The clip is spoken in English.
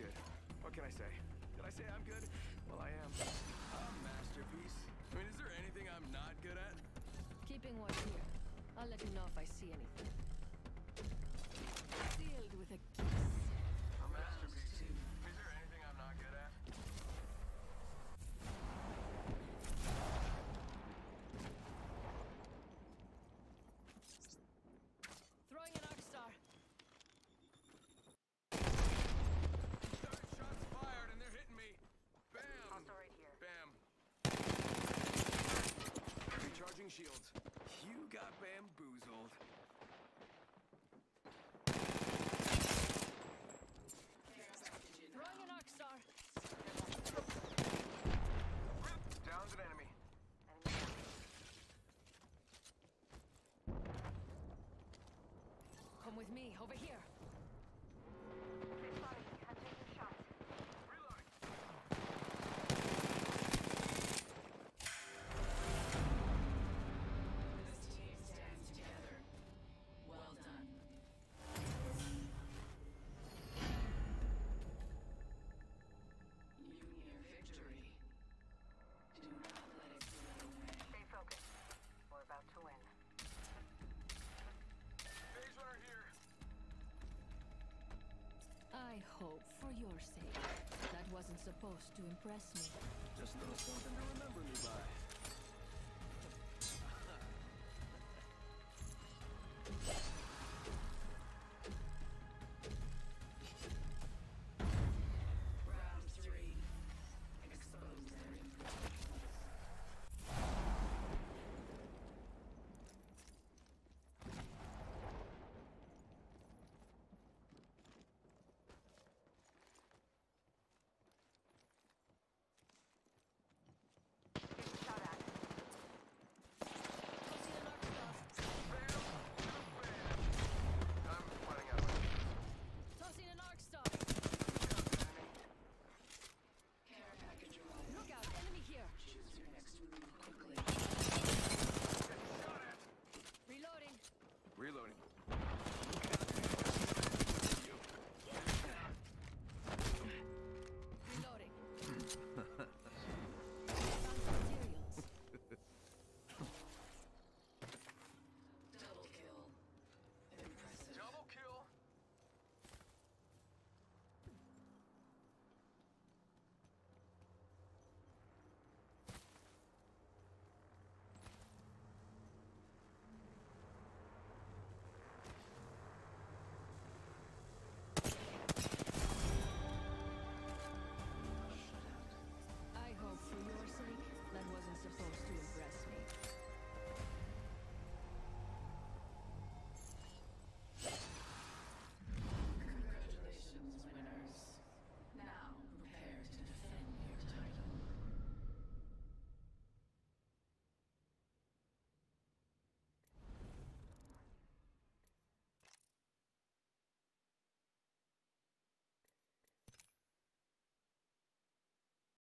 good. What can I say? Did I say I'm good? Well, I am. A masterpiece. I mean, is there anything I'm not good at? Keeping watch here. I'll let you know if I see anything. Sealed with a kiss. A masterpiece. Is there anything I'm not good at? Throwing an arc star. Shots fired and they're hitting me. Bam. Hostile right here. Bam. Recharging shields. You got bamboozled. Throwing an arc star. Down's an enemy. Come with me, over here. They spotted me. I'm taking shots. Reloading. This team stands together. Well done. You near victory. Do not let it slip away. Stay focused. We're about to win. Phase runner here. I hope, for your sake, that wasn't supposed to impress me. Just a little something to remember me by. Round 3. Expose their information. Getting shot at. Tossing an arc star. I'm running out of my Tossing an arc star. Care package arrived. Look out, enemy here. Choose your next move quickly. Shot at. Reloading. Reloading.